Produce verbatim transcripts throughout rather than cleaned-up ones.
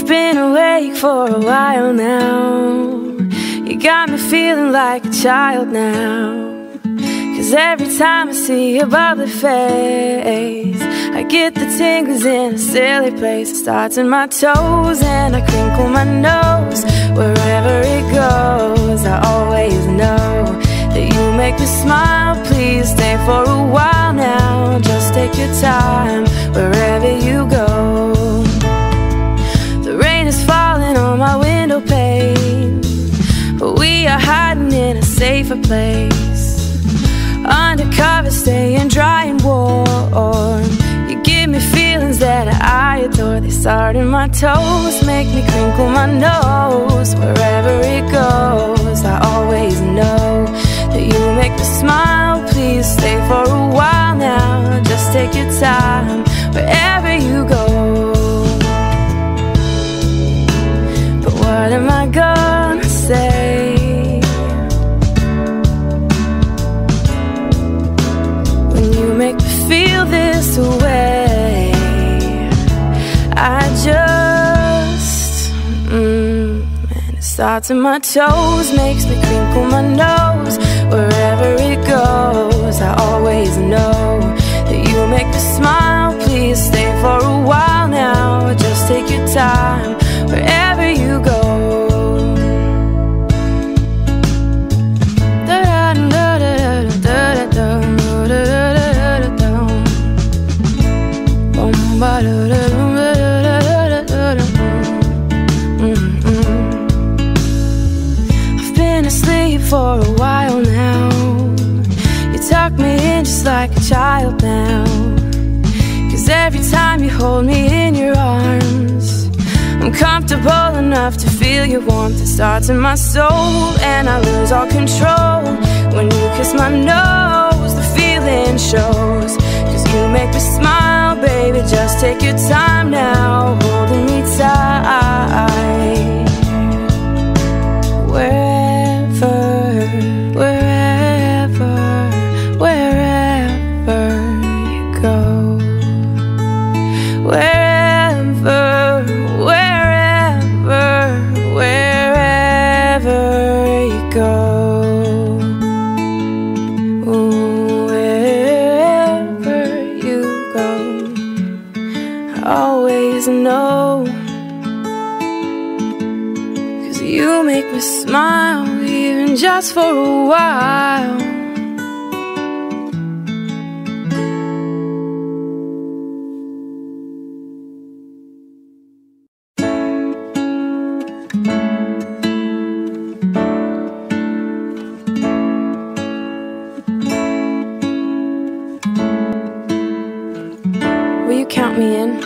I've been awake for a while now. You got me feeling like a child now. Cause every time I see your bubbly face, I get the tingles in a silly place. It starts in my toes and I crinkle my nose. Wherever it goes, I always know that you make me smile. Please stay for a while now. Just take your time wherever you go. The rain is falling on my window pane, but we are hiding in a safer place. Undercover, staying dry and warm. You give me feelings that I adore. They start in my toes, make me crinkle my nose. Wherever it goes, I always know that you make me smile. Please stay for a while now. Just take your time wherever you go. But what am I gonna say when you make me feel this way? I just, mm, and it starts in my toes, makes me crinkle my nose. Wherever it goes, I always know that you make me smile. Please stay for a while now. Just take your time wherever you go. I've been asleep for a while now. You tuck me in just like a child now. Cause every time you hold me in your arms, I'm comfortable enough to feel your warmth. It starts in my soul and I lose all control. When you kiss my nose, the feeling shows. Cause you make me smile, baby. Just take your time now, holding me tight. Wherever, wherever, wherever you go. Wherever, wherever, wherever you go. Wherever you go, I always know. Cause you make me smile, even just for a while. Will you count me in?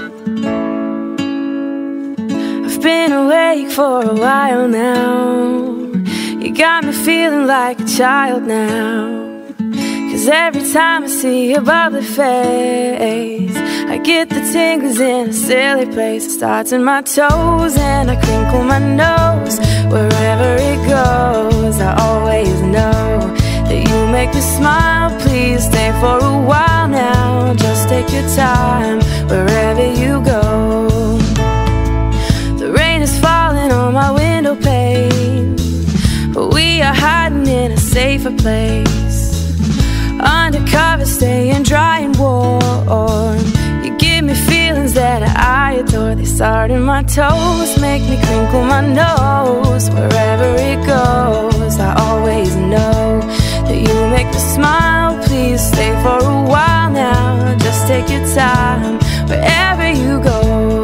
I've been awake for a while now. You got me feeling like a child now. Cause every time I see your bubbly face, I get the tingles in a silly place. It starts in my toes and I crinkle my nose. Wherever it goes, I always know that you make me smile. Please stay for a while now. Just take your time wherever you go. The rain is falling on my window pane, but we are hiding in a safer place. Undercover, staying dry and warm. You give me feelings that I adore. They start in my toes, make me crinkle my nose. Wherever it goes, I always know that you make me smile. Please stay for a while now. Just take your time wherever you go.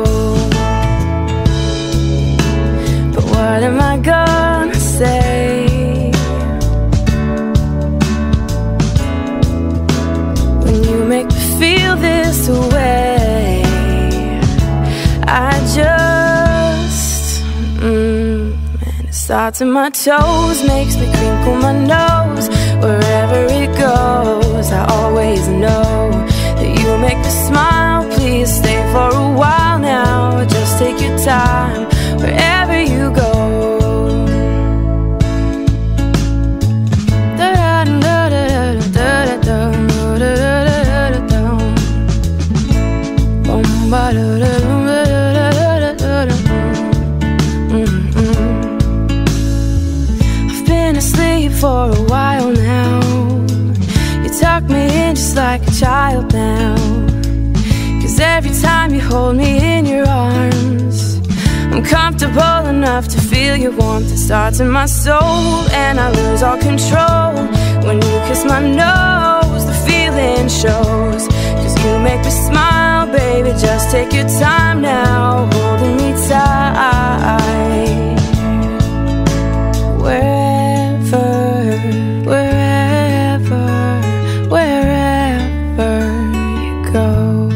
But what am I gonna say when you make me feel this way? I just, mm, and it starts in my toes, makes me crinkle my nose. Wherever it goes, I always know that you make me smile. Please stay for a while now. Just take your time wherever you go. hold me in your arms. I'm comfortable enough to feel your warmth. It starts in my soul and I lose all control. When you kiss my nose, the feeling shows. Cause you make me smile, baby, just take your time now, holding me tight. Wherever, wherever, wherever you go.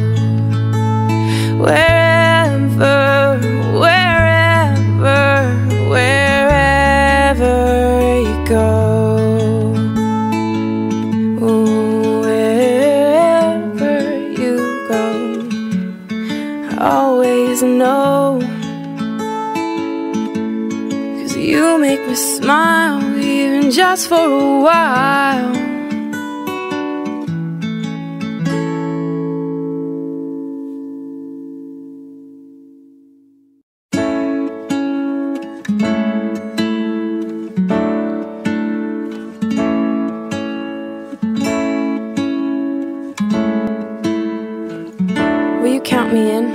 Wherever, wherever, wherever you go. Ooh, wherever you go, I always know. Cause you make me smile, even just for a while. Will you count me in?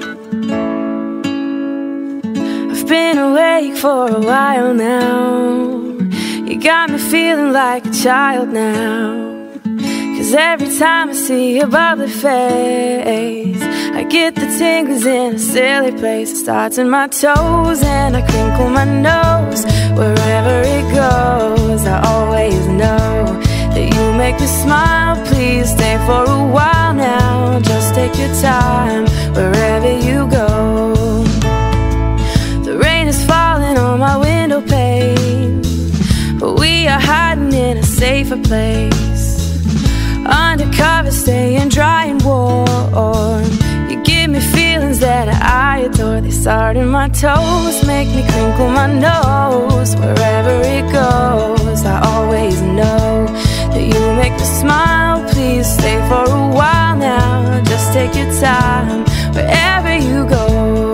I've been awake for a while now. You got me feeling like a child now. Cause every time I see your bubbly face, I get the tingles in a silly place. It starts in my toes and I crinkle my nose. Wherever it goes, I always know that you make me smile. Please stay for a while now, just take your time wherever you go. The rain is falling on my window pane, but we are hiding in a safer place. Undercover, staying dry and warm. You give me feelings that I adore. They start in my toes, make me crinkle my nose. Wherever it goes, I always know that you make me smile. Please stay for a while now, just take your time wherever you go.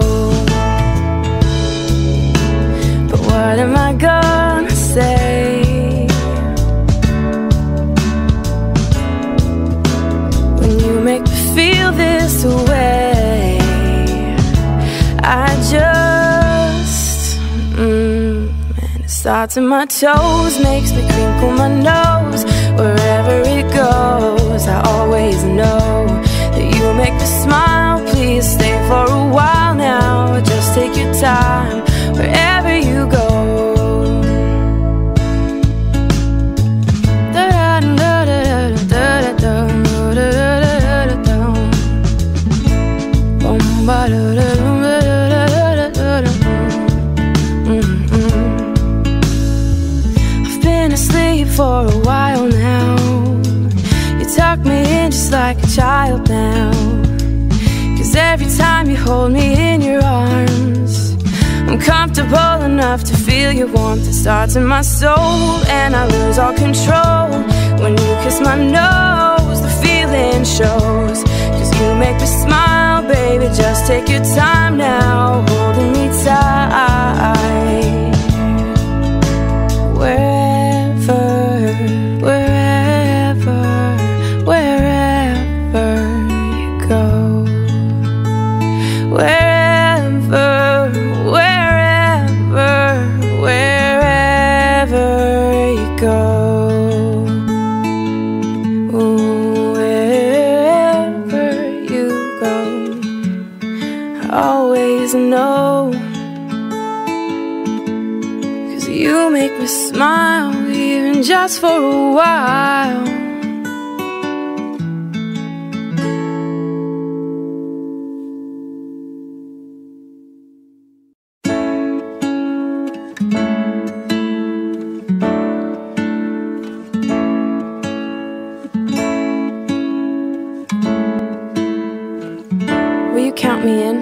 But what am I gonna say when you make me feel this way? I just, mm, and it starts in my toes, makes me crinkle my nose. Wherever it goes, I always know that you make me smile. Please stay for a while now, just take your time wherever you go. I've been asleep for a while now. You tuck me in just like a child now. Cause every time you hold me in your arms, I'm comfortable enough to feel your warmth. It starts in my soul and I lose all control. When you kiss my nose, the feeling shows. Cause you make me smile, baby, just take your time now, holding me tight. Wherever, wherever, wherever you go. Wherever, wherever, wherever you go. Ooh, wherever you go, I always know. Cause you make me smile, even just for a while. Will you count me in?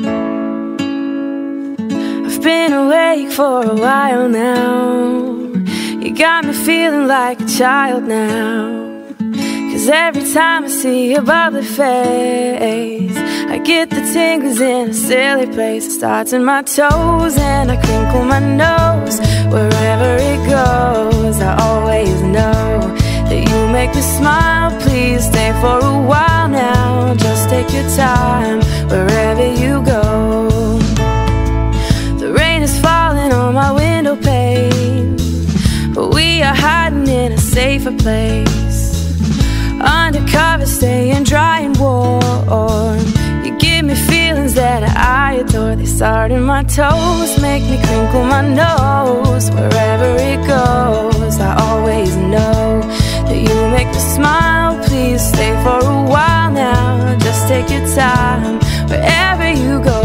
I've been awake for a while now. You got me feeling like a child now. Cause every time I see your bubbly face, I get the tingles in a silly place. It starts in my toes and I crinkle my nose. Wherever it goes, I always know that you make me smile, please stay for a while now. Just take your time wherever you go. The rain is falling on my window pane, but we are hiding in a safer place. Undercover, staying dry and warm. You give me feelings that I adore. They start in my toes, make me crinkle my nose. Wherever it goes, I always know that you make me smile, please stay for a while now. Just take your time wherever you go.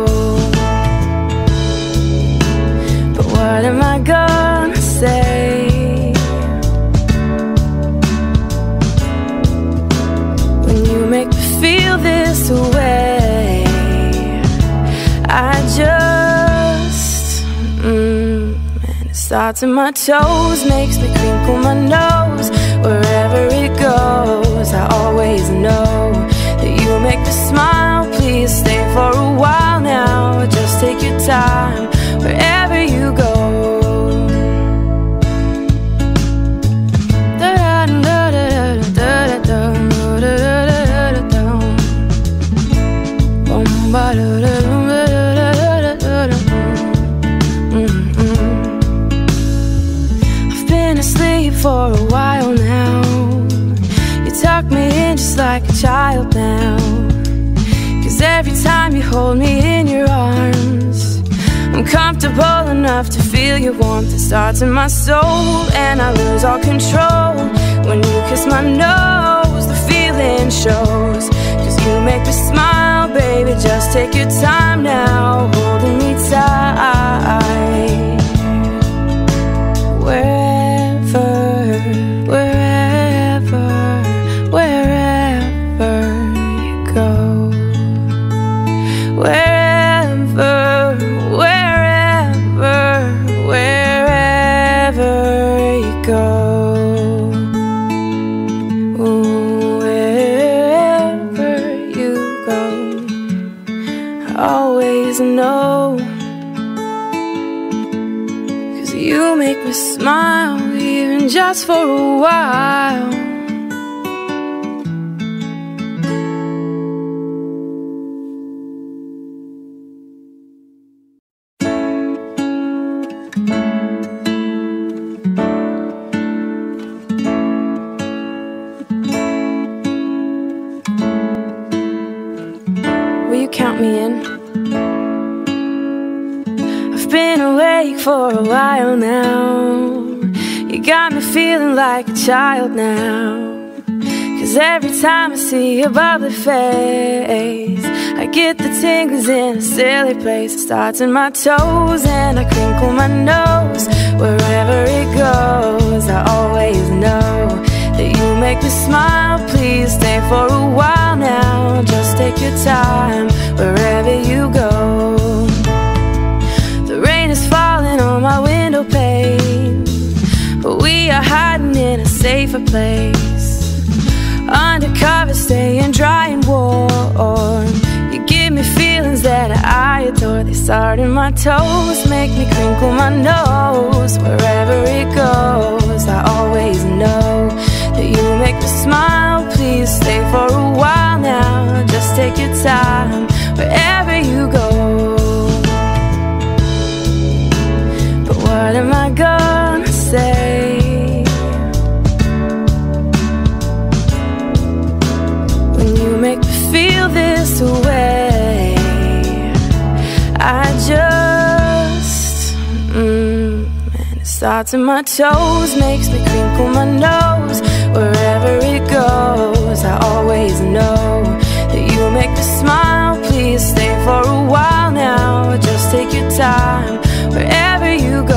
But what am I gonna say when you make me feel this way? I just, mm, and it starts in my toes, makes me crinkle my nose. Wherever it goes, I always know that you make me smile, please stay for a while now. Just take your time wherever you go. I've been asleep for a while now. You tuck me in just like a child now. 'Cause every time you hold me in your arms, I'm comfortable enough to feel your warmth. It starts in my soul and I lose all control. When you kiss my nose, the feeling shows. 'Cause you make me smile, baby, just take your time now, holding me tight. Wherever, wherever, wherever you go. Wherever, wherever, wherever you go. Always know, 'cause you make me smile, even just for a while. Will you count me in? I've been awake for a while now. You got me feeling like a child now. 'Cause every time I see your bubbly face, I get the tingles in a silly place. It starts in my toes and I crinkle my nose. Wherever it goes, I always know that you make me smile, please stay for a while now. Just take your time wherever you go. The rain is falling on my window pane, but we are hiding in a safer place. Undercover, staying dry and warm. You give me feelings that I adore. They start in my toes, make me crinkle my nose. Wherever it goes, I always know that you make me smile, please stay for a while now. Just take your time wherever you go. But what am I gonna say when you make me feel this way? I just, mm, and it starts in my toes, makes me crinkle my nose. Wherever it goes, I always know that you make me smile, please stay for a while now. Just take your time wherever you go.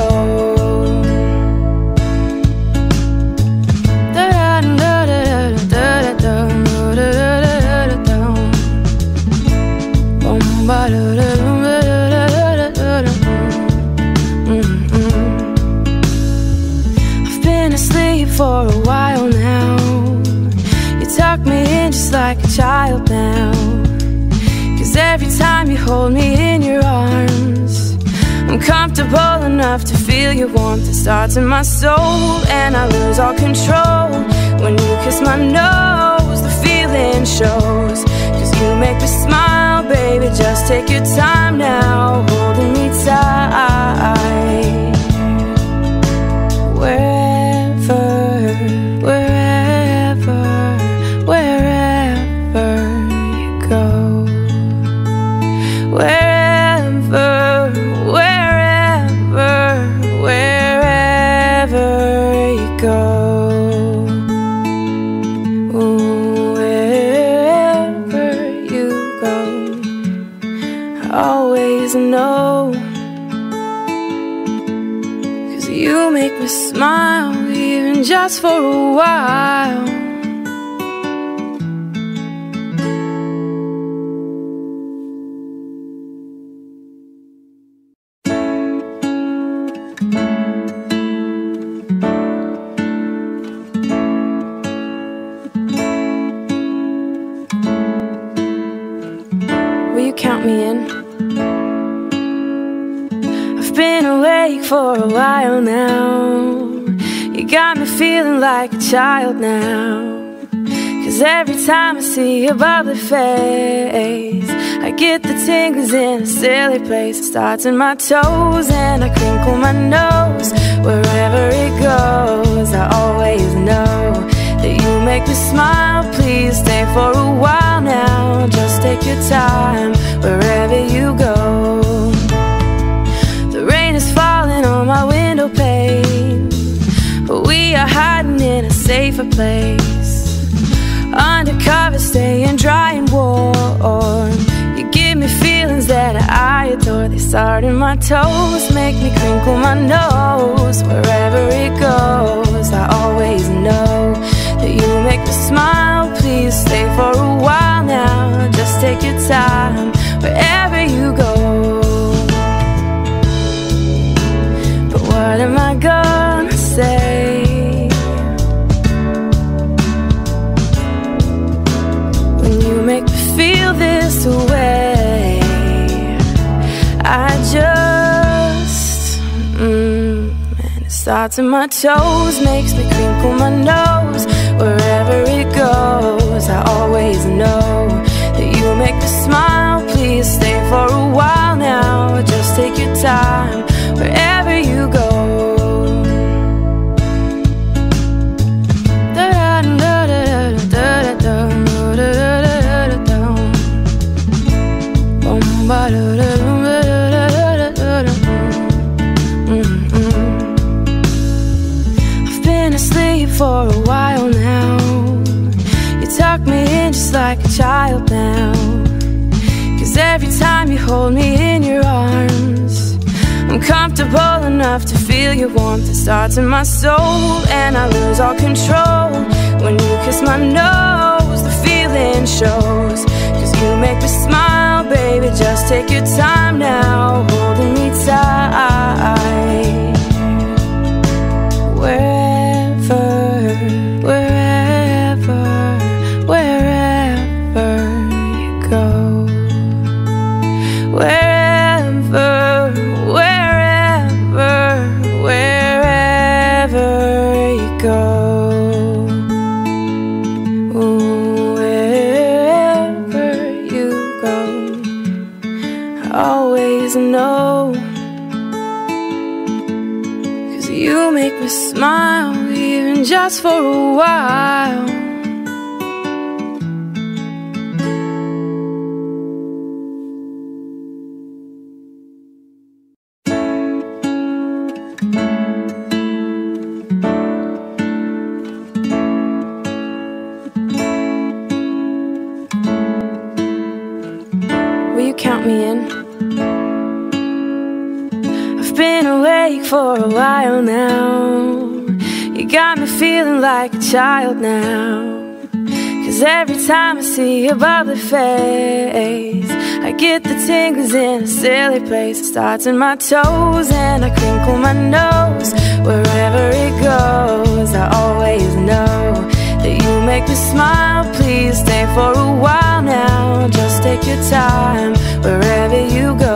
I've been asleep for a while now. You tuck me in just like a child now. 'Cause every time you hold me in your arms, I'm comfortable enough to feel your warmth. It starts in my soul and I lose all control. When you kiss my nose, the feeling shows. Cause you make me smile, baby, just take your time now, holding me tight. Wherever, wherever, wherever you go. Wherever, wherever, wherever you go. Wherever you go, I always know. Cause you make me smile, even just for a while. Will you count me in? I've been awake for a while now. You got me feeling like a child now. Cause every time I see your bubbly face, I get the tingles in a silly place. It starts in my toes and I crinkle my nose. Wherever it goes, I always know that you make me smile. Please stay for a while now, just take your time wherever you go. The rain is falling on my window pane, but we are hiding in a safer place. Undercover, staying dry and warm. You give me feelings that I adore. They start in my toes, make me crinkle my nose. Wherever it goes, I always know that you make me smile. Please stay for a while now, just take your time wherever you go. But what am I gonna say when you make me feel this way? I just, mm, and it starts in my toes, makes me crinkle my nose. Wherever it goes, I always know that you make me smile. Please stay for a while now, just take your time wherever you go. I've been asleep for a while now. You tuck me in just like a child now. Cause every time you hold me in your arms, I'm comfortable enough to feel your warmth. It starts in my soul and I lose all control. When you kiss my nose, the feeling shows. Cause you make me smile, baby, just take your time now, holding me tight. Wherever, wherever, wherever you go. Wherever, wherever, wherever you go. Wherever you go, I always know. Cause you make me smile, even just for a while. Will you count me in? I've been awake for a while now. You got me feeling like a child now. Cause every time I see your bubbly face, I get the tingles in a silly place. It starts in my toes and I crinkle my nose. Wherever it goes, I always know that you make me smile. Please stay for a while now, just take your time wherever you go.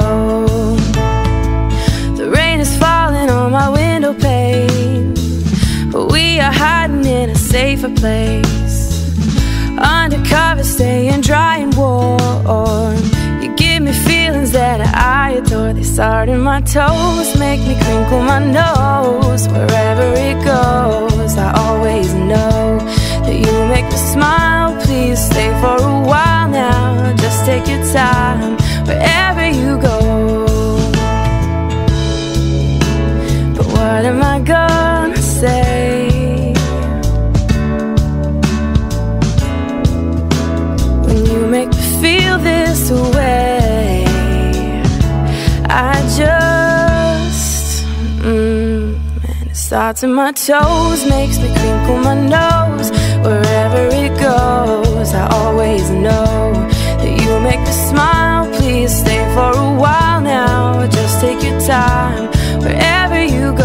The rain is falling on my window pane, but we are hiding in a safe safer place. Undercover, staying dry and warm. You give me feelings that I adore. They start in my toes, make me crinkle my nose. Wherever it goes, I always know that you make me smile. Please stay for a while now. Just take your time wherever you go. But what am I gonna say when you make me feel this way? I just, mm, and it starts in my toes, makes me crinkle my nose. Wherever it goes, I always know that you make me smile. Please stay for a while now. Just take your time wherever you go.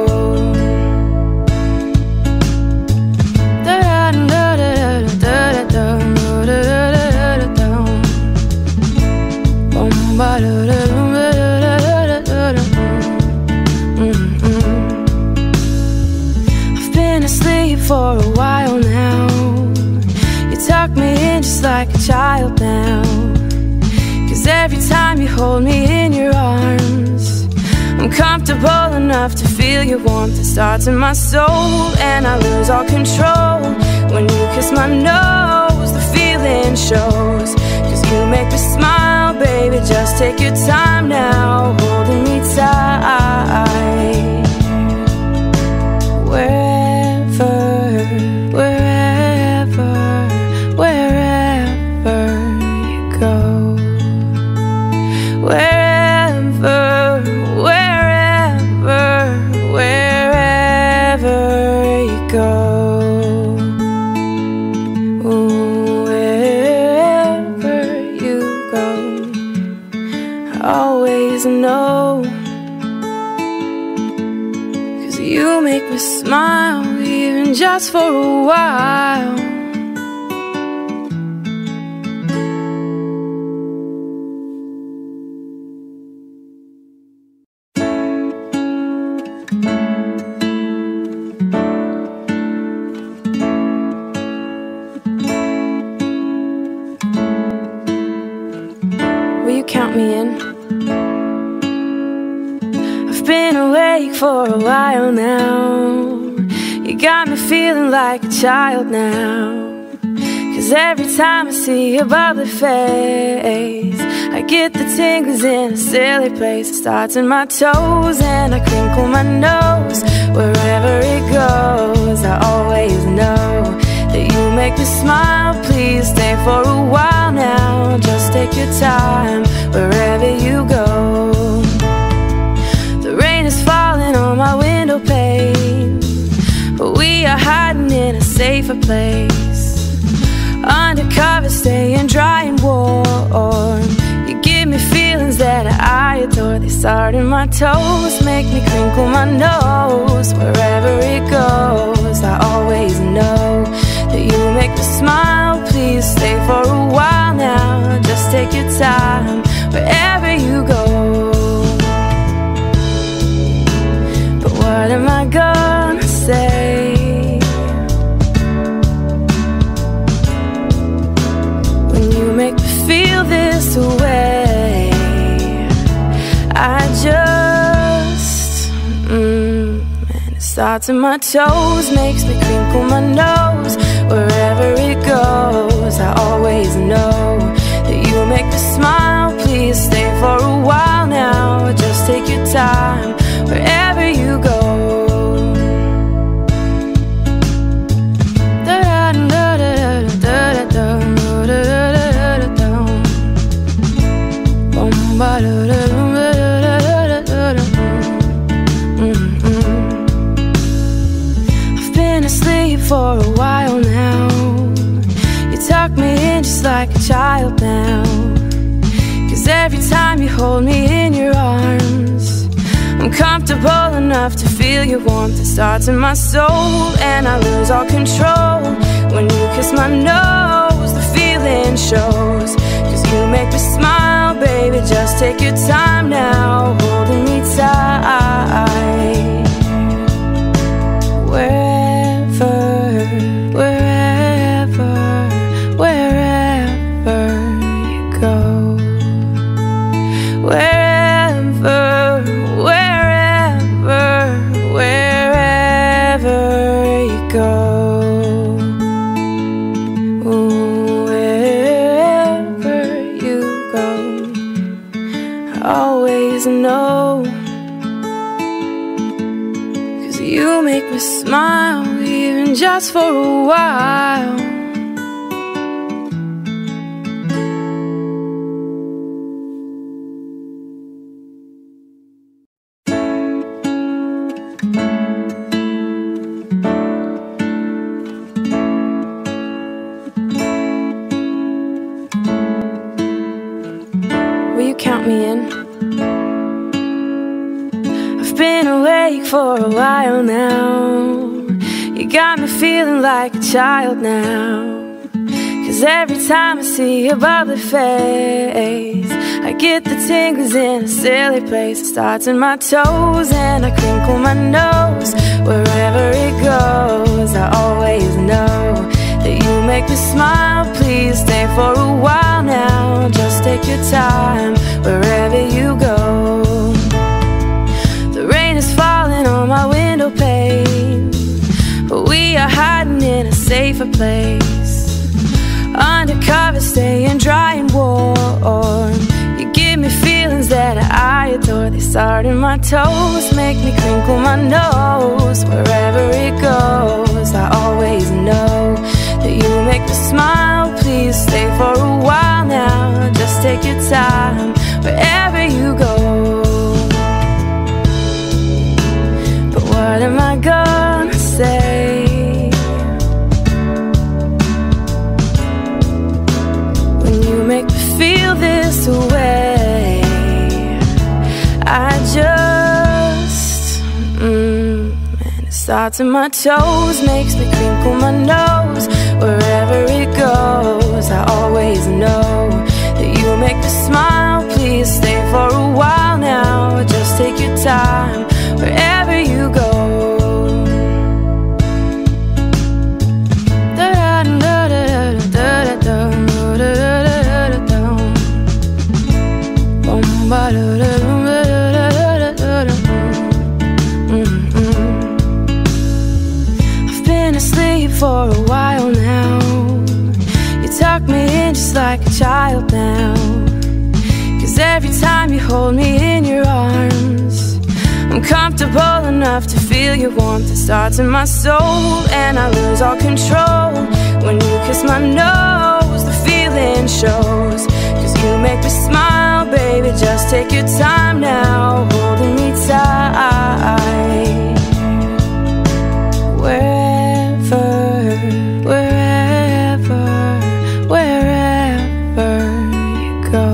I've been asleep for a while now. You tuck me in just like a child now. 'Cause every time you hold me in your arms, I'm comfortable enough to feel your warmth. It starts in my soul and I lose all control. When you kiss my nose, the feeling shows. 'Cause you make me smile, baby, just take your time now, holding me tight. Wherever, wherever, wherever you go. Wherever, wherever, wherever you go. Wherever you go, I always know. 'Cause you make me smile, even just for a while. Will you count me in? I've been awake for a while now. You got me feeling like a child now. 'Cause every time I see your bubbly face, I get the tingles in a silly place. It starts in my toes and I crinkle my nose. Wherever it goes, I always know that you make me smile. Please stay for a while now. Just take your time wherever you go. The rain is falling on my window pane, but we are hiding in a safer place. Undercover, staying dry and warm. You give me feelings that I adore. They start in my toes, make me crinkle my nose. Wherever it goes, I always know that you make me smile. Please stay for a while now. Just take your time wherever you go. But what am I gonna say when you make me feel this way? I just, mm, and it starts in my toes, makes me crinkle my nose. Wherever it goes, I always know that you make me smile. Please stay for a while now. Just take your time wherever you go. I've been asleep for a while now. You tuck me in just like a child now. 'Cause every time you hold me in your arms, I'm comfortable enough to feel your warmth. It starts in my soul and I lose all control. When you kiss my nose, the feeling shows. 'Cause you make me smile, baby, just take your time now, holding me tight. Wherever, wherever know, 'cause you make me smile, even just for a while. Will you count me in? I've been awake for a while now. You got me feeling like a child now. 'Cause every time I see your bubbly face, I get the tingles in a silly place. It starts in my toes and I crinkle my nose. Wherever it goes, I always know that you make me smile. Please stay for a while now. Just take your time wherever you go. The rain is falling on my window pane, but we are hiding in a safer place. Undercover, staying dry and warm. You give me feelings that I adore. They start in my toes, make me crinkle my nose. Wherever it goes, I always know that you make me smile. Please stay for a while now. Just take your time wherever you go. But what am I gonna say when you make me feel this way? I just mm, and it starts in my toes, makes me crinkle my nose. Wherever it goes, I always know that you make me smile. Please stay for a while now. Just take your time wherever you go. I've been asleep for a while now. You tuck me in just like a child now. 'Cause every time you hold me in your arms, I'm comfortable enough to feel your warmth. It starts in my soul and I lose all control. When you kiss my nose, the feeling shows. 'Cause you make me smile, baby, just take your time now, holding me tight. Wherever, wherever, wherever you go.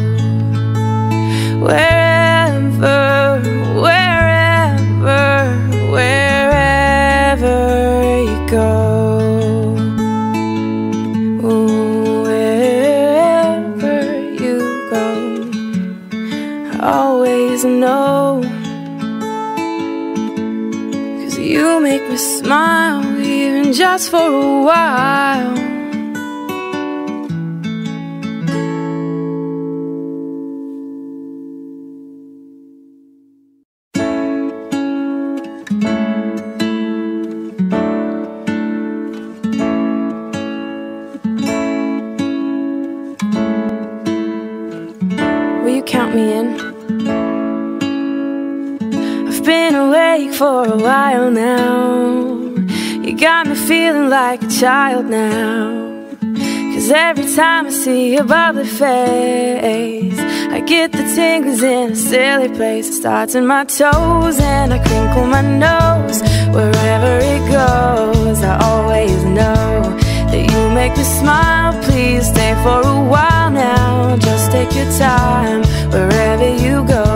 Wherever, wherever, wherever you go. Wherever you go, I always know, 'cause you make me smile, even just for a while. Will you count me in? I've been awake for a while now. You got me feeling like a child now. 'Cause every time I see your bubbly face, I get the tingles in a silly place. It starts in my toes and I crinkle my nose. Wherever it goes, I always know that you make me smile. Please stay for a while now. Just take your time wherever you go.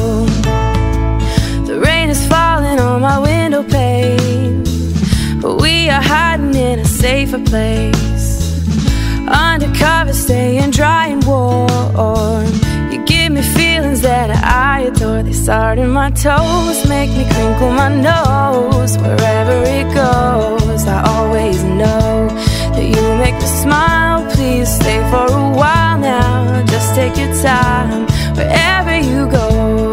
The rain is falling on my window pane, but we are hiding in a safer place. Undercover, staying dry and warm. You give me feelings that I adore. They start in my toes, make me crinkle my nose. Wherever it goes, I always know that you make me smile. Please stay for a while now. Just take your time wherever you go.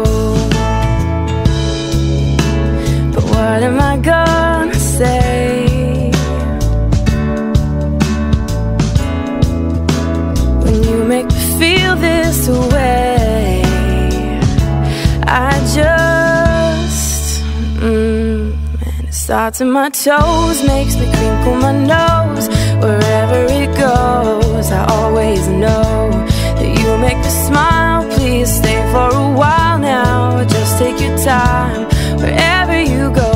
But what am I gonna say when you make me feel this way? I just, mm, and it starts in my toes, makes me crinkle my nose. Wherever it goes, I always know that you make me smile. Please stay for a while now, just take your time wherever you go.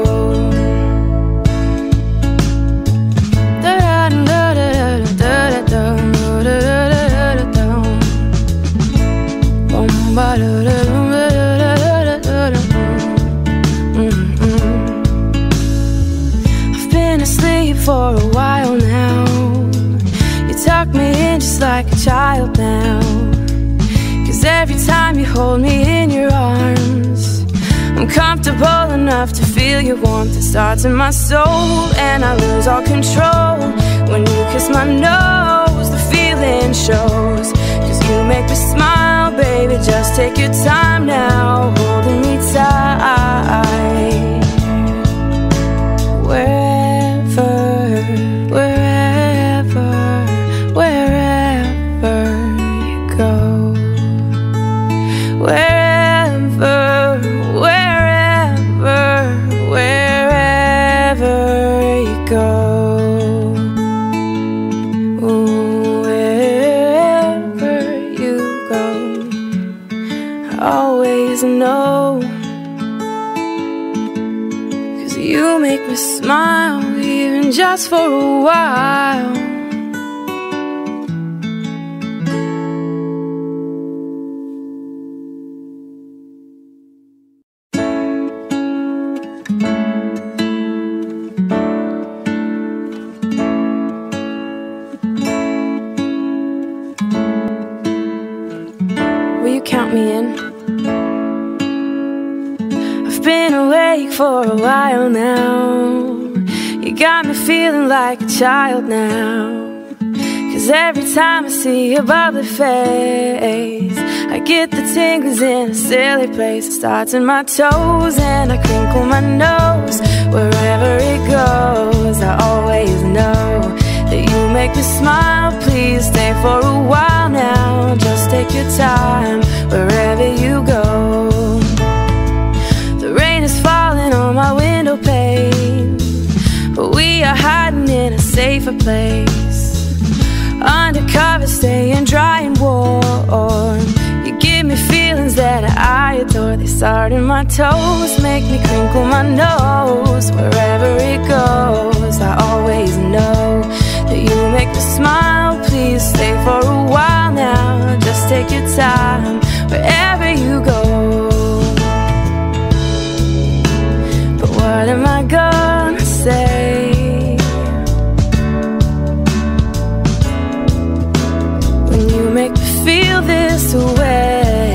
I've been asleep for a while now. You tuck me in just like a child now. 'Cause every time you hold me in your arms, I'm comfortable enough to feel your warmth. It starts in my soul and I lose all control. When you kiss my nose, the feeling shows. 'Cause you make me smile, baby, just take your time now, holding me tight. Wherever, wherever, wherever you go. Wherever, wherever, wherever you go. Wherever you go, I always know. 'Cause you make me smile, even just for a while. Will you count me in? I've been awake for a while now. You got me feeling like a child now. 'Cause every time I see your bubbly face, I get the tingles in a silly place. It starts in my toes and I crinkle my nose. Wherever it goes, I always know that you make me smile. Please stay for a while now, just take your time wherever you go. The rain is falling on my window pane, but we are hiding in a safer place. Undercover, staying dry and warm. You give me feelings that I adore. They start in my toes, make me crinkle my nose. Wherever it goes, I always know that you make me smile. Please stay for a while now, just take your time wherever you go. But what am I gonna say? Make me feel this way.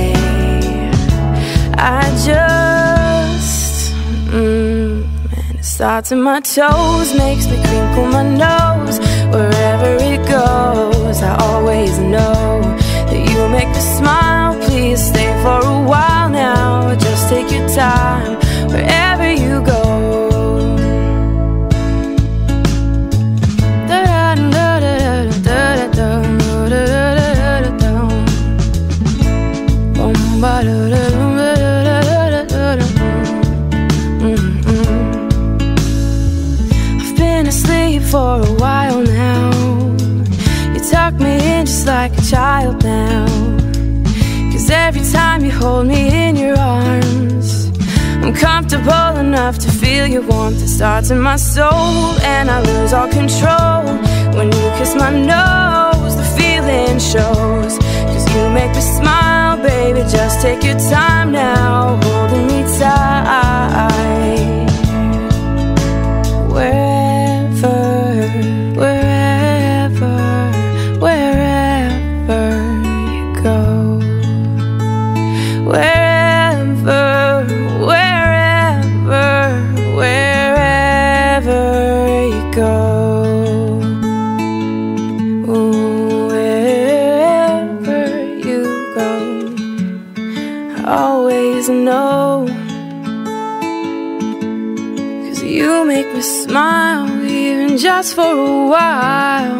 I just, mm, and it starts in my toes, makes me crinkle my nose. Wherever it goes, I always know that you make me smile. Please stay for a while now, just take your time wherever you go. I've been asleep for a while now. You tuck me in just like a child now. 'Cause every time you hold me in your arms, I'm comfortable enough to feel your warmth. It starts in my soul and I lose all control. When you kiss my nose, the feeling shows. 'Cause you make me smile, baby, just take your time now, holding me tight. Wherever, wherever, wherever you go. Wherever, wherever, wherever you go. Wherever you go, I always know. 'Cause you make me smile, even just for a while.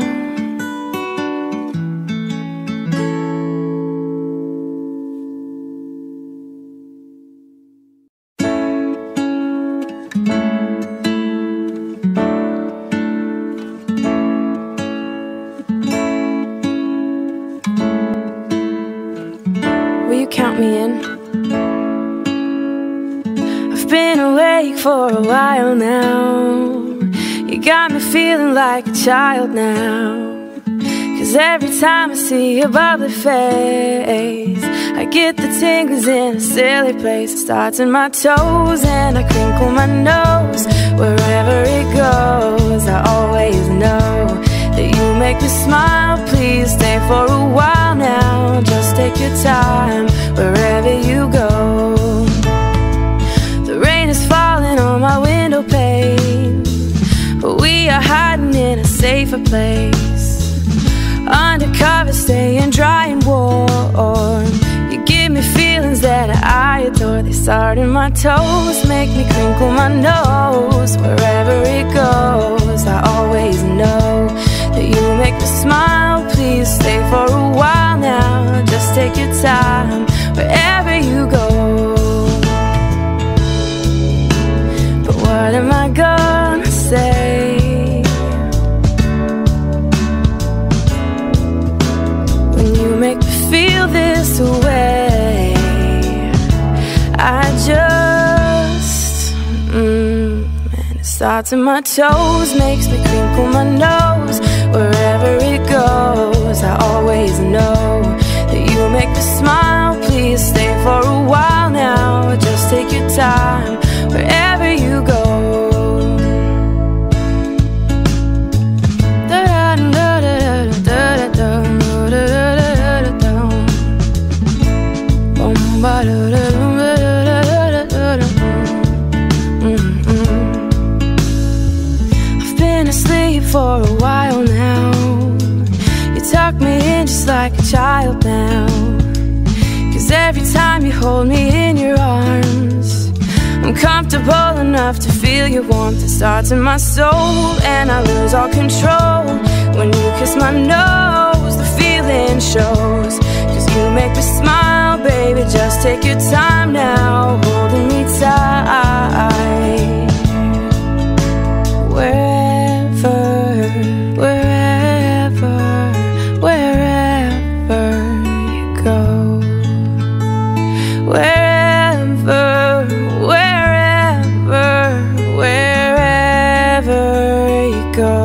I've been awake for a while now. You got me feeling like a child now. Cause every time I see your bubbly face, I get the tingles in a silly place. It starts in my toes and I crinkle my nose. Wherever it goes, I always know that you make me smile. Please stay for a while now. Just take your time wherever you go. The rain is falling on my window pane, but we are hiding in a safer place. Undercover, staying dry and warm. You give me feelings that I adore. They start in my toes, make me crinkle my nose. Wherever it goes, I always know that you make me smile. Please stay for a while now. Just take your time wherever you go. But what am I gonna say when you make me feel this way? I just, mm, and it starts in my toes, makes me crinkle my nose. Wherever it goes, I always know that you make me smile. Please stay for a while now. Just take your time wherever you go. I've been asleep for a while now. You tuck me in just like a child now. Cause every time you hold me in your arms, I'm comfortable enough to feel your warmth. It starts in my soul and I lose all control. When you kiss my nose, the feeling shows. Cause you make me smile, baby. Just take your time now, holding me tight. Wherever, wherever, wherever you go. Wherever, wherever, wherever you go.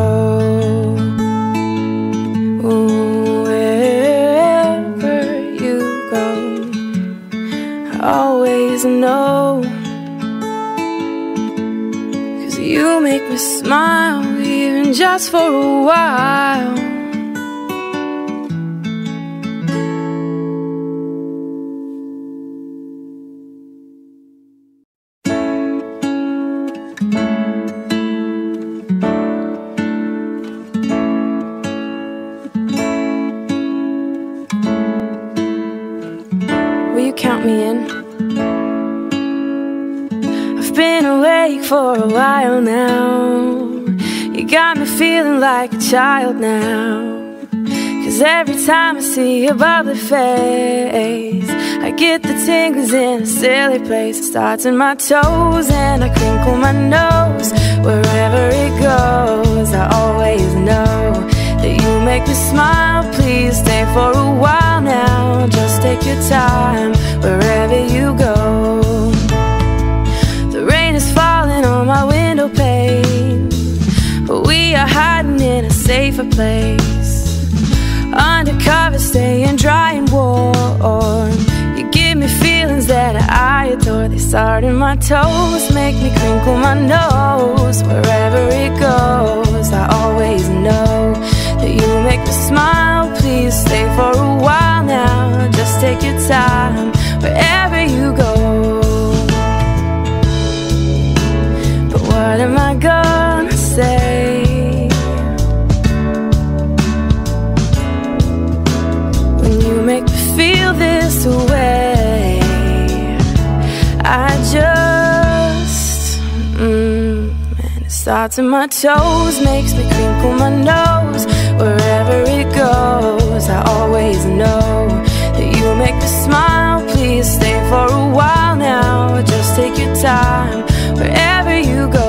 Wherever you go, I always know. Cause you make me smile, even just for a while. Will you count me in? I've been awake for a while now. You got me feeling like a child now. Cause every time I see your bubbly face, I get the tingles in a silly place. It starts in my toes and I crinkle my nose. Wherever it goes, I always know that you make me smile. Please stay for a while now. Just take your time wherever you go. The rain is falling on my window pane, but we are hiding in a safer place. Undercover, staying dry and warm. You give me feelings that I adore. They start in my toes, make me crinkle my nose. Wherever it goes, I always know that you make me smile. Please stay for a while now. Just take your time wherever you go. But what am I gonna say when you make me feel this way? I just, mm, and it starts in my toes, makes me crinkle my nose. Wherever it goes, I always know that you make me smile. Please stay for a while now. Just take your time wherever you go.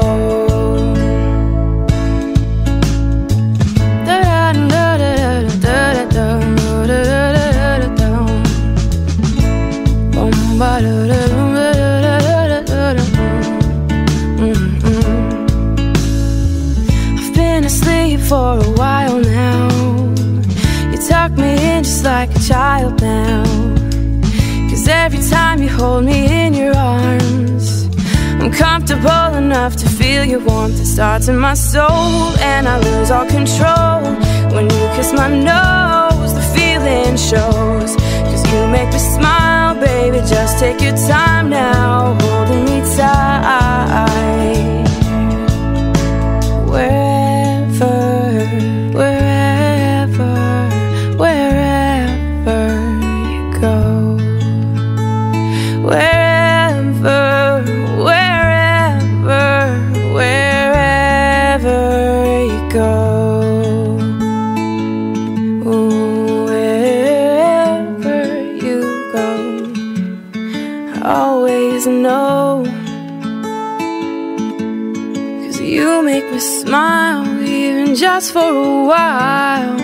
hold me in your arms. I'm comfortable enough to feel your warmth. It starts in my soul and I lose all control. When you kiss my nose, the feeling shows. Cause you make me smile, baby, just take your time now, holding me tight. Wherever, wherever, wherever you go. Wherever, wherever, wherever you go. Wherever you go, I always know. Cause you make me smile, even just for a while.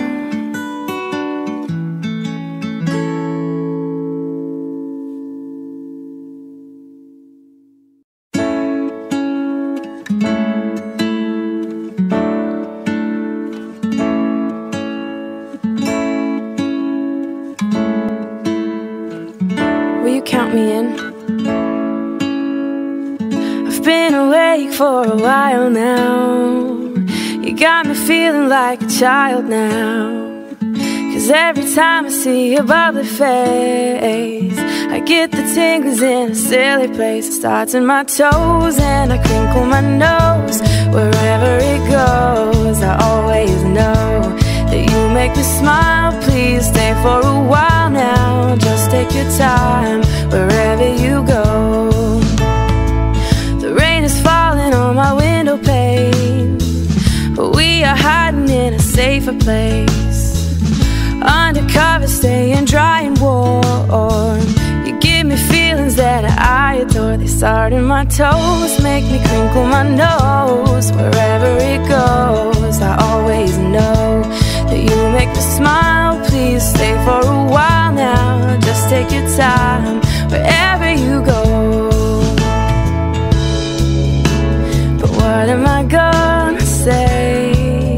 Will you count me in? I've been awake for a while now. You got me feeling like a child now. Cause every time I see your bubbly face, I get the tingles in a silly place. It starts in my toes and I crinkle my nose. Wherever it goes, I always know that you make me smile. Please stay for a while now, just take your time wherever you go. The rain is falling on my window pane, but we are hiding in a safer place. Undercover, staying dry and warm. You give me feelings that I adore. They start in my toes, make me crinkle my nose. Wherever it goes, I always know that you make me smile. Please stay for a while now, just take your time wherever you go. But what am I gonna say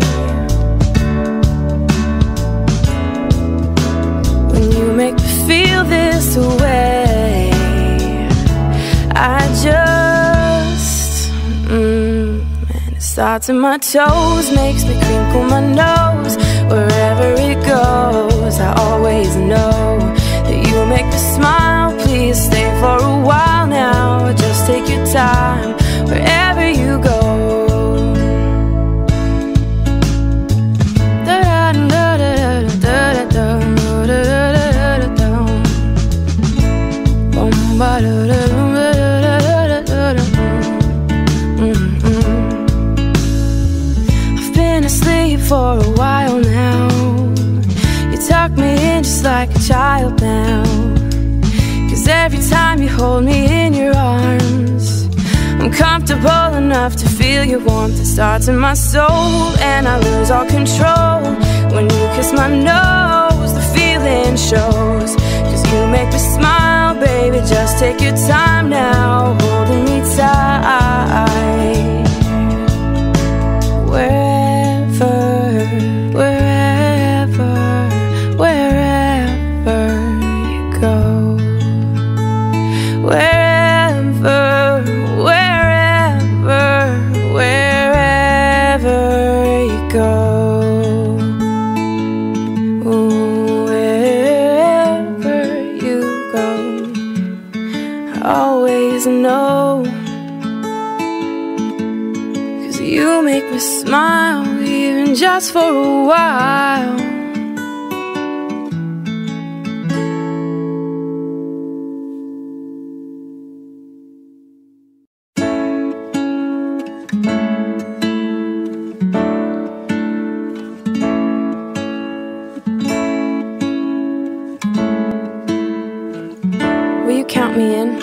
when you make me feel this way? I just, mm, and it starts in my toes, makes me crinkle my nose. Wherever it goes, I always know that you make me smile. Please stay for a while now, just take your time wherever you go. I've been asleep for a while now. You tuck me in just like a child now. Cause every time you hold me in your arms, I'm comfortable enough to feel your warmth. It starts in my soul and I lose all control. When you kiss my nose, the feeling shows. Cause you make me smile, baby, just take your time now, holding me tight. Wherever, wherever, wherever you go. Wherever, wherever, wherever you go. Wherever you go, I always know. Cause you make me smile, even just for a while. Will you count me in?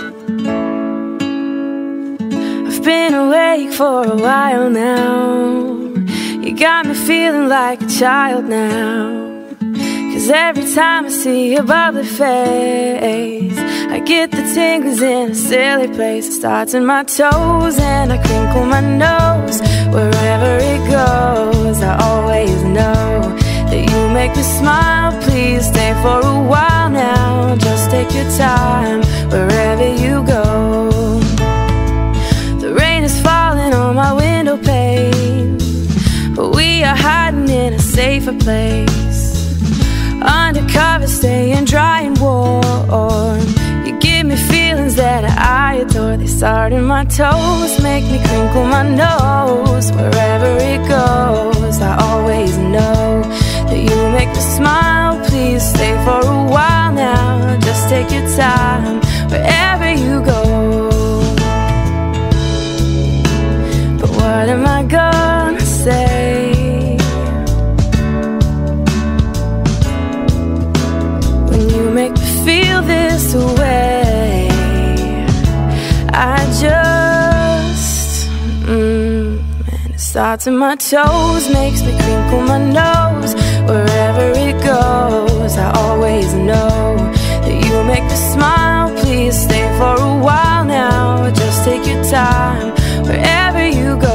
I've been awake for a while now. You got me feeling like a child now. Cause every time I see your bubbly face, I get the tingles in a silly place. It starts in my toes and I crinkle my nose. Wherever it goes, I always know that you make make me smile, please stay for a while now. Just take your time wherever you go. The rain is falling on my window pane, but we are hiding in a safer place. Undercover, staying dry and warm. You give me feelings that I adore. They start in my toes, make me crinkle my nose. Wherever it goes, I always know that you make me smile. Please stay for a while now. Just take your time wherever you go. But what am I gonna say when you make me feel this way? I just, mm, and it starts in my toes, makes me crinkle my nose. Wherever it goes, I always know that you make me smile. Please stay for a while now. Just take your time wherever you go.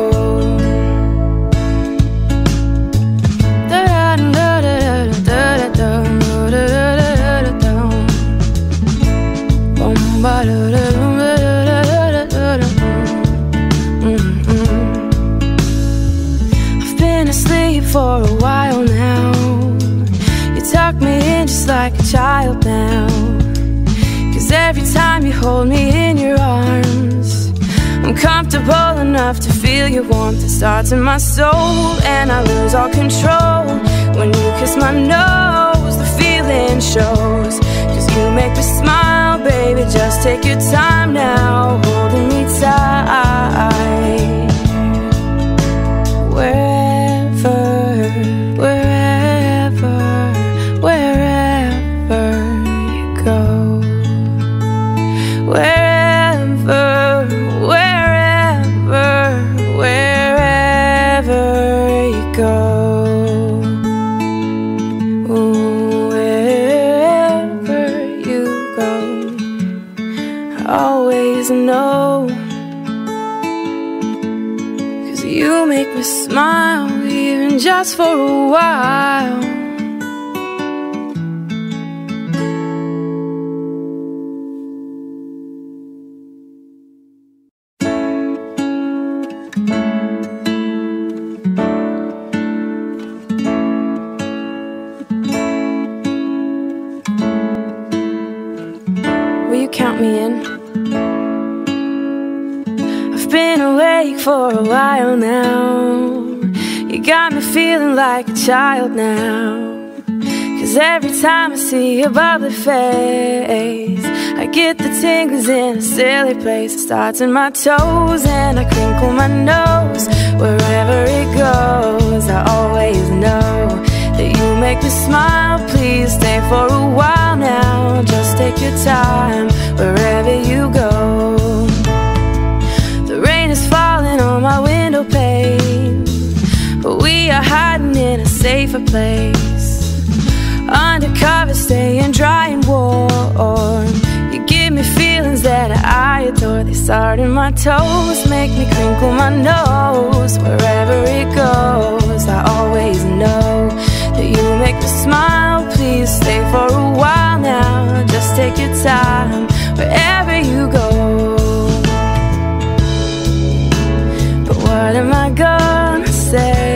I've been asleep for a while now. You tuck me in just like a child now. 'Cause every time you hold me in your arms, I'm comfortable enough to feel your warmth. It starts in my soul and I lose all control. When you kiss my nose, the feeling shows. 'Cause you make me smile, baby, just take your time now, holding me tight. Wherever, wherever, wherever you go. Wherever, wherever, wherever you go. Always know, 'cause you make me smile, even just for a while. Will you count me in? I've been awake for a while now. You got me feeling like a child now. 'Cause every time I see your bubbly face, I get the tingles in a silly place. It starts in my toes and I crinkle my nose. Wherever it goes, I always know that you make me smile. Please stay for a while now. Just take your time wherever you go. The rain is falling on my window pane, but we are hiding in a safer place. Undercover, staying dry and warm. You give me feelings that I adore. They start in my toes, make me crinkle my nose. Wherever it goes, I always know that you make me smile. Please stay for a while now. Just take your time wherever you go. But what am I gonna say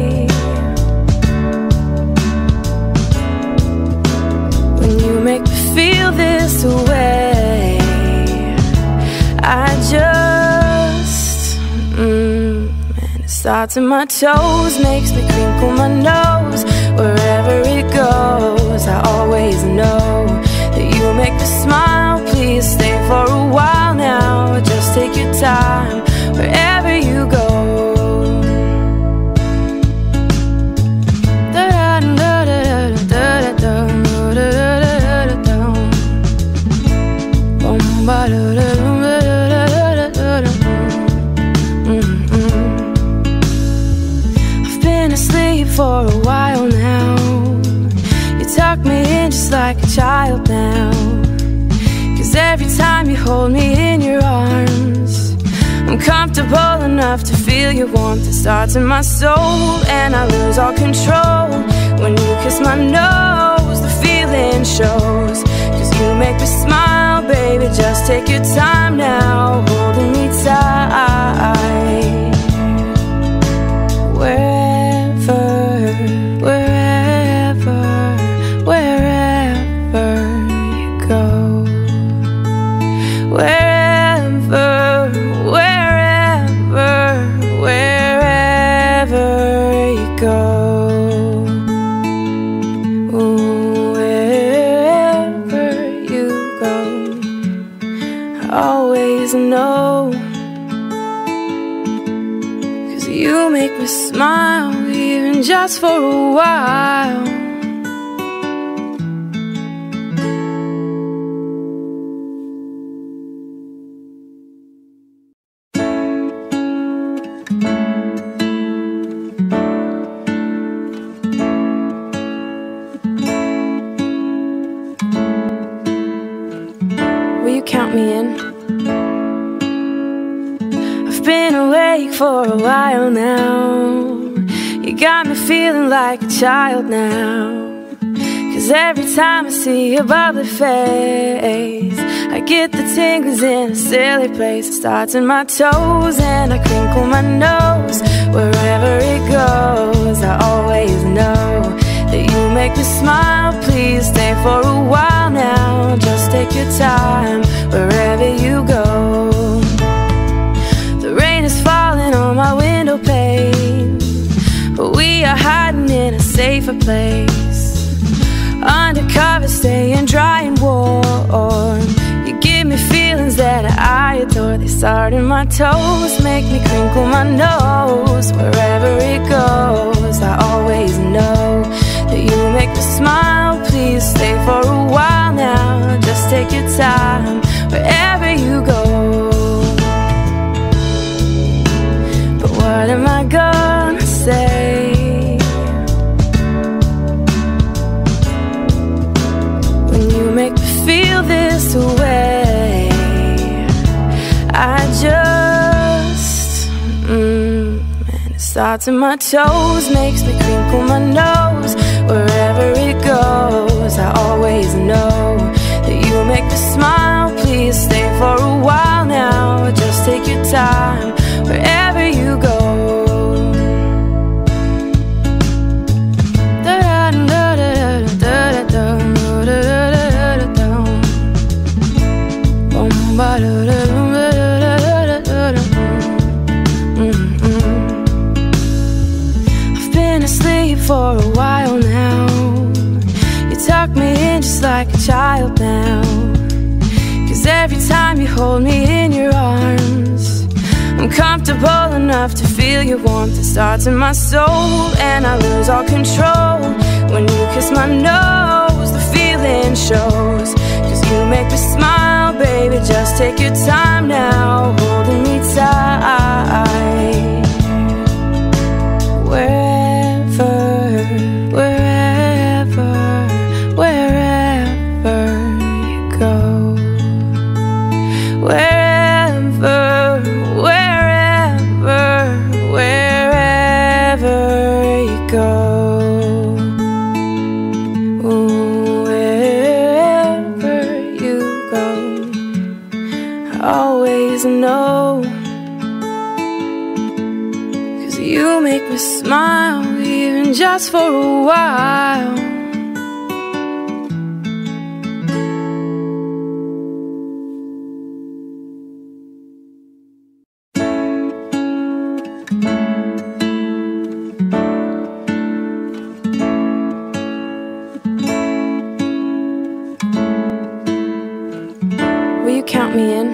when you make me feel this way? I just, mm, and it starts in my toes, makes me crinkle my nose. Wherever it goes, I always know that you make me smile. Please stay for a while now. Just take your time wherever you go. I've been asleep for a while now. You tuck me in just like a child now. 'Cause every time you hold me in your arms, I'm comfortable enough to feel your warmth. It starts in my soul and I lose all control. When you kiss my nose, the feeling shows. Cause you make me smile, baby, just take your time now, holding me tight. Wherever, wherever, wherever you go. Wherever, wherever, wherever you go. Ooh, wherever you go, I always know. Cause you make me smile, even just for a while. Will you count me in? I've been awake for a while now. You got me feeling like a child now. Cause every time I see your bubbly face, I get the tingles in a silly place. It starts in my toes and I crinkle my nose. Wherever it goes, I always know that you make me smile. Please stay for a while now, just take your time wherever you go. The rain is falling on my window pane, but we are hiding in a safer place. Undercover, staying dry and warm. You give me feelings that I adore. They start in my toes, make me crinkle my nose. Wherever it goes, I always know that you make me smile. Please stay for a while now, just take your time wherever you go. But what am I gonna say when you make me feel this way? I just, mm, and it starts in my toes, makes me crinkle my nose. Wherever it goes, I always know that you make me smile. Please stay for a while now, just take your time wherever you go. I've been asleep for a while now. You tuck me in just like a child now. Cause every time you hold me in your arms, I'm comfortable enough to feel your warmth. It starts in my soul and I lose all control. When you kiss my nose, the feeling shows. Cause you make me smile, baby, just take your time now, holding me tight. Wherever, wherever, wherever you go. Wherever, wherever, wherever you go. Ooh, wherever you go, I always know. Cause you make me smile, even just for a while. Will you count me in?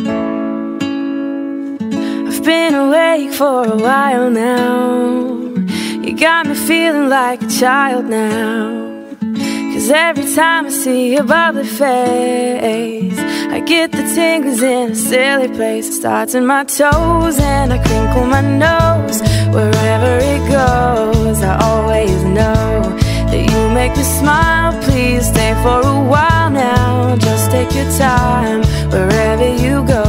I've been awake for a while now. You got me feeling like a child now. Cause every time I see your bubbly face, I get the tingles in a silly place. It starts in my toes and I crinkle my nose. Wherever it goes, I always know that you make me smile. Please stay for a while now, just take your time wherever you go.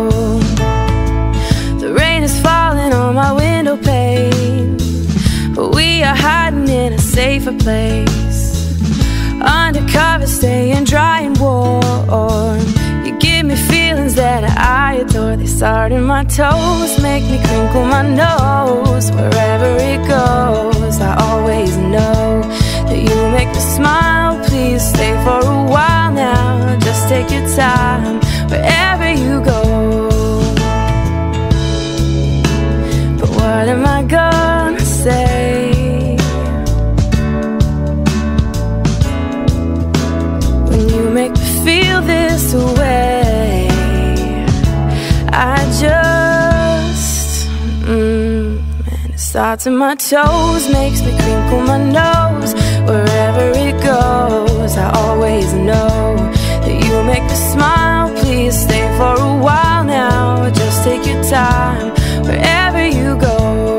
The rain is falling on my window pane, but we are hiding in a safe safer place. Undercover, staying dry and warm. You give me feelings that I adore. They start in my toes, make me crinkle my nose. Wherever it goes, I always know that you make me smile. Please stay for a while now. Just take your time wherever you go. But what am I gonna say when you make me feel this way? I just, mm, and it starts in my toes, makes me crinkle my nose. Wherever it goes, I always know that you make me smile. Please stay for a while now. Just take your time wherever you go.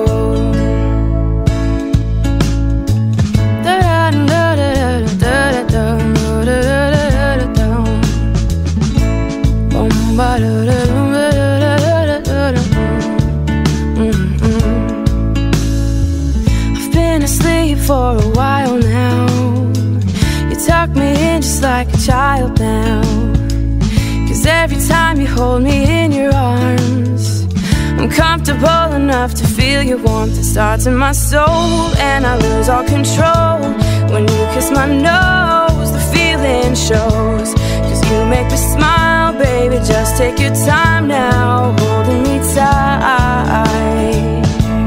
I've been asleep for a while now. You tuck me in just like a child now. 'Cause every time you hold me in your arms, I'm comfortable enough to feel your warmth. It starts in my soul and I lose all control. When you kiss my nose, the feeling shows. 'Cause you make me smile, baby, just take your time now, holding me tight.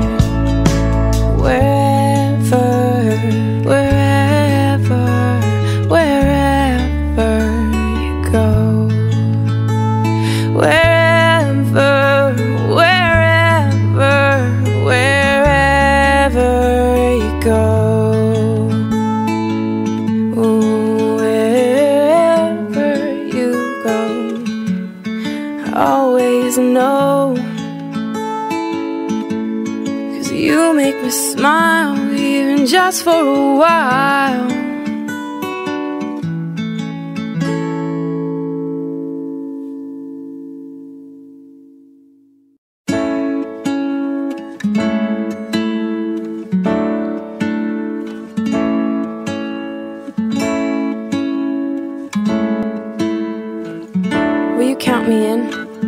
Wherever, wherever, wherever you go. Wherever, wherever, wherever you go. Wherever you go, I always know. 'Cause you make me smile, even just for a while. Will you count me in?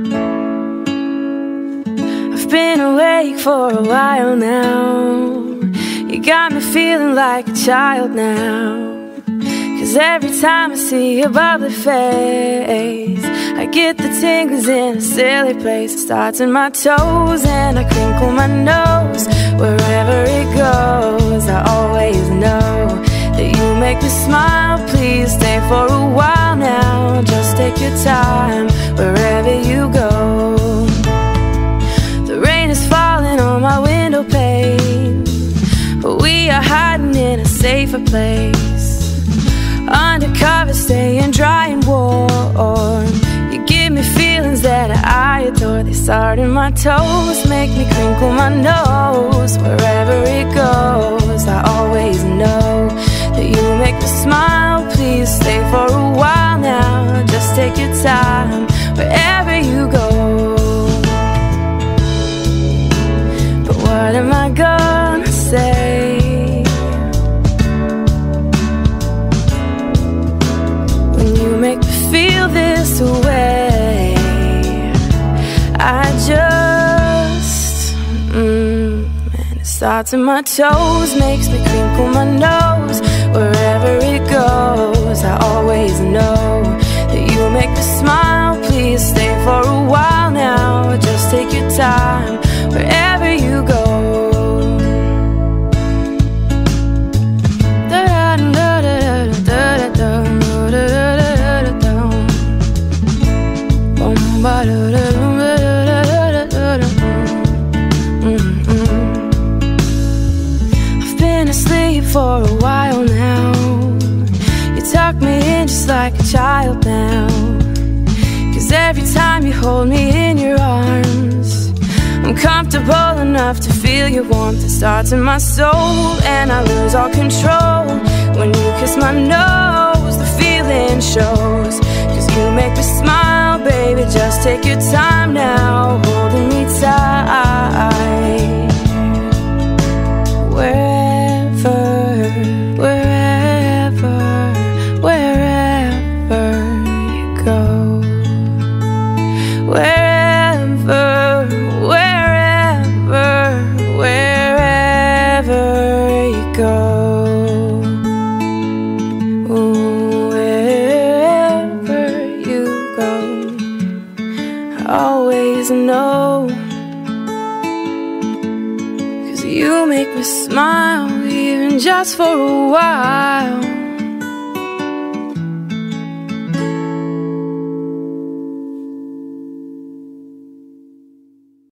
I've been awake for a while now. You got me feeling like a child now. 'Cause every time I see your bubbly face, I get the tingles in a silly place. It starts in my toes and I crinkle my nose. Wherever it goes, I always know that you make me smile. Please stay for a while now. Just take your time wherever you go. The rain is falling on my window pane, but we are hiding in a safer place. Undercover, staying dry and warm. You give me feelings that I adore. They start in my toes, make me crinkle my nose. Wherever it goes, I always know that you make me smile. Please stay for a while now. Just take your time wherever you go. But what am I gonna say when you make me feel this way? I just, mm, and it starts in my toes, makes me crinkle my nose. Wherever it goes, I always know that you make me smile. Please stay for a while now. Just take your time wherever you go. I've been asleep for a while now. You tuck me in just like a child now. 'Cause every time you hold me in your arms, I'm comfortable enough to feel your warmth. It starts in my soul and I lose all control. When you kiss my nose, the feeling shows. 'Cause you make me smile, baby, just take your time now, holding me tight. Wherever, wherever me smile, even just for a while.